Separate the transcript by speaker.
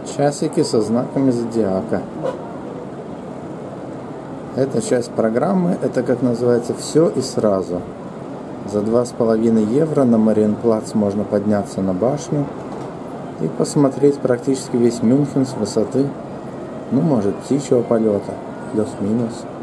Speaker 1: Часики со знаками зодиака. Эта часть программы, это как называется «Все и сразу». За 2,5 евро на Мариенплац можно подняться на башню и посмотреть практически весь Мюнхен с высоты, ну, может, птичьего полета, плюс-минус.